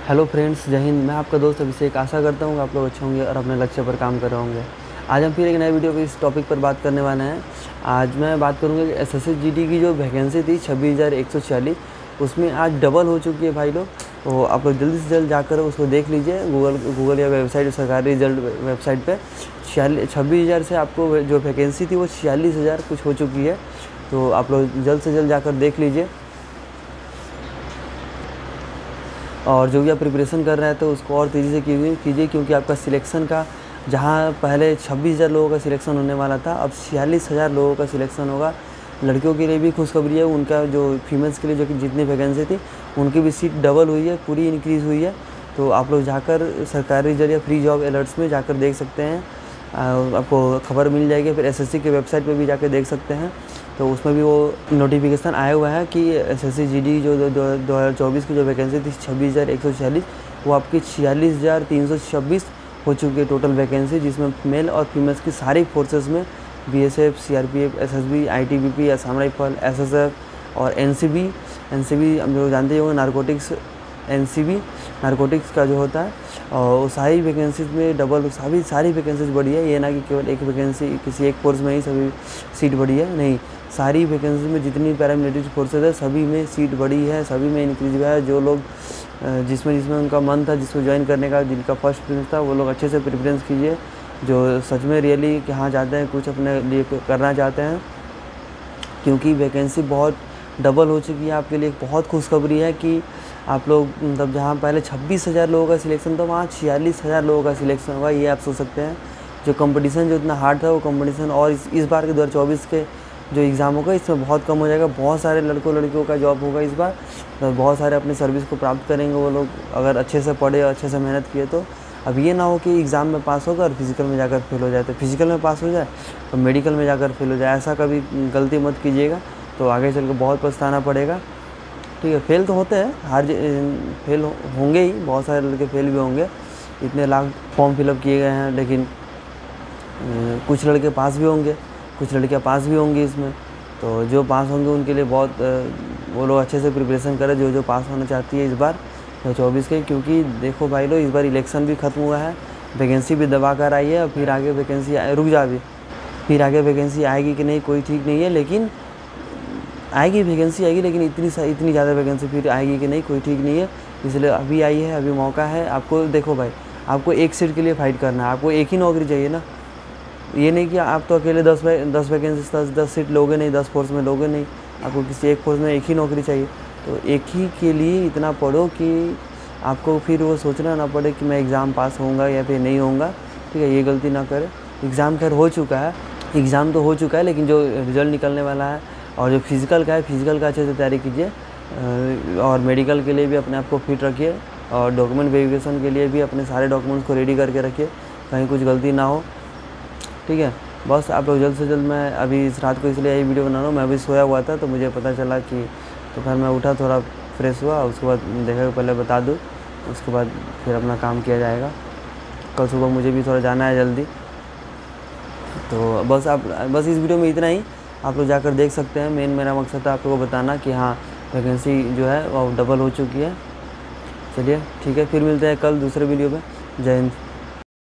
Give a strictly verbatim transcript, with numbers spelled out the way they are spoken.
Hello friends, जय हिंद। मैं आपका दोस्त अभिषेक। आशा करता हूँ आप लोग अच्छे होंगे और अपने लक्ष्य पर काम कर रहे होंगे। आज हम फिर एक नए वीडियो पे इस टॉपिक पर बात करने वाले हैं। आज मैं बात करूँगा कि S S C G D की जो वैकेंसी थी छब्बीस हज़ार एक सौ छियालीस, उसमें आज डबल हो चुकी है भाई लोग। तो आप लोग जल्दी से जल्द जाकर उसको देख लीजिए गूगल गूगल या वेबसाइट, सरकारी रिजल्ट वेबसाइट पर। छियालीस छब्बीस हज़ार से आपको जो वैकेंसी थी वो छियालीस हज़ार कुछ हो चुकी है। तो आप लोग जल्द से जल्द जाकर देख लीजिए। और जो भी आप प्रिपरेशन कर रहे हैं तो उसको और तेज़ी से कीजिए, क्योंकि आपका सिलेक्शन का जहां पहले छब्बीस हज़ार लोगों का सिलेक्शन होने वाला था, अब छियालीस हज़ार लोगों का सिलेक्शन होगा। लड़कियों के लिए भी खुशखबरी है, उनका जो फीमेल्स के लिए जो कि जितनी वैकेंसी थी उनकी भी सीट डबल हुई है, पूरी इंक्रीज़ हुई है। तो आप लोग जाकर सरकारी रिजल्ट या फ्री जॉब अलर्ट्स में जाकर देख सकते हैं, आपको खबर मिल जाएगी। फिर एसएससी के वेबसाइट पर भी जाकर देख सकते हैं, तो उसमें भी वो नोटिफिकेशन आया हुआ है कि एसएससी जीडी जो दो हज़ार चौबीस की जो वैकेंसी थी छब्बीस हज़ार एक सौ छियालीस, वो आपकी छियालीस हज़ार तीन सौ छब्बीस हो चुकी है टोटल वैकेंसी, जिसमें मेल और फीमेल्स की सारी फोर्सेस में BSF, CRPF, SSB, ITBP, Assam rifle, SSF और एनसीबी। एनसीबी हम लोग जानते ही होंगे, नारकोटिक्स। एनसीबी नारकोटिक्स का जो होता है, और सारी वैकेंसीज में डबल सभी सारी वैकेंसीज बढ़ी है। ये ना कि केवल एक वैकेंसी किसी एक फोर्स में ही सभी सीट बढ़ी है, नहीं, सारी वैकेंसी में जितनी पैरामिलिट्री फोर्सेज है सभी में सीट बढ़ी है, सभी में इंक्रीज हुआ है। जो लोग जिसमें जिसमें उनका मन था, जिसको ज्वाइन करने का, जिनका फर्स्ट प्रेफरेंस था, वो लोग अच्छे से प्रेफरेंस कीजिए। जो सच में रियली कि हाँ चाहते हैं, कुछ अपने लिए करना चाहते हैं, क्योंकि वैकेंसी बहुत डबल हो चुकी है। आपके लिए एक बहुत खुशखबरी है कि आप लोग मतलब जहाँ पहले छब्बीस हज़ार लोगों का सिलेक्शन था, वहाँ छियालीस हज़ार लोगों का सिलेक्शन होगा। ये आप सोच सकते हैं, जो कंपटीशन जो इतना हार्ड था, वो कंपटीशन और इस, इस बार के दो हज़ार चौबीस के जो एग्ज़ाम होगा इसमें बहुत कम हो जाएगा। बहुत सारे लड़कों लड़कियों का जॉब होगा इस बार, तो बहुत सारे अपनी सर्विस को प्राप्त करेंगे वो लोग, अगर अच्छे से पढ़े और अच्छे से मेहनत किए तो। अब ये ना हो कि एग्ज़ाम में पास होगा और फिजिकल में जाकर फेल हो जाए, तो फिजिकल में पास हो जाए तो मेडिकल में जाकर फेल हो जाए। ऐसा कभी गलती मत कीजिएगा, तो आगे चल के बहुत पछताना पड़ेगा। ठीक है, फेल तो होते हैं, हर फेल होंगे ही, बहुत सारे लड़के फेल भी होंगे। इतने लाख फॉर्म फिलअप किए गए हैं, लेकिन कुछ लड़के पास भी होंगे, कुछ लड़कियां पास भी होंगी इसमें। तो जो पास होंगे उनके लिए बहुत, वो लोग अच्छे से प्रिपरेशन करें, जो जो पास होना चाहती है इस बार दो हज़ार चौबीस के। क्योंकि देखो भाई लोग, इस बार इलेक्शन भी ख़त्म हुआ है, वैकेंसी भी दबा कर आई है, और फिर आगे वैकेंसी रुक जा भी फिर आगे वैकेंसी आएगी कि नहीं कोई ठीक नहीं है, लेकिन आएगी, वैकेंसी आएगी, लेकिन इतनी इतनी ज़्यादा वैकेंसी फिर आएगी कि नहीं कोई ठीक नहीं है। इसलिए अभी आई है, अभी मौका है आपको। देखो भाई, आपको एक सीट के लिए फाइट करना है, आपको एक ही नौकरी चाहिए ना। ये नहीं कि आप तो अकेले दस दस वैकेंसी दस दस सीट लोगे नहीं, दस फोर्स में लोगे नहीं, आपको किसी एक फोर्स में एक ही नौकरी चाहिए। तो एक ही के लिए इतना पढ़ो कि आपको फिर वो सोचना ना पड़े कि मैं एग्ज़ाम पास होऊंगा या फिर नहीं होऊंगा। ठीक है, ये गलती ना करें। एग्ज़ाम खैर हो चुका है, एग्ज़ाम तो हो चुका है, लेकिन जो रिज़ल्ट निकलने वाला है और जो फिज़िकल का है, फिज़िकल का अच्छे से तैयारी कीजिए। और मेडिकल के लिए भी अपने आप को फिट रखिए, और डॉक्यूमेंट वेरिफिकेशन के लिए भी अपने सारे डॉक्यूमेंट्स को रेडी करके रखिए, कहीं कुछ गलती ना हो। ठीक है, बस आप लोग जल्द से जल्द, मैं अभी इस रात को इसलिए यही वीडियो बना रहा हूँ। मैं अभी सोया हुआ था, तो मुझे पता चला कि, तो फिर मैं उठा, थोड़ा फ्रेश हुआ, उसके बाद देखा पहले बता दूँ, उसके बाद फिर अपना काम किया जाएगा। कल सुबह मुझे भी थोड़ा जाना है जल्दी। तो बस आप बस इस वीडियो में इतना ही, आप लोग जाकर देख सकते हैं। मेन मेरा मकसद था आप लोगों को बताना कि हाँ वैकेंसी जो है वो डबल हो चुकी है। चलिए ठीक है, फिर मिलते हैं कल दूसरे वीडियो में। जय हिंद।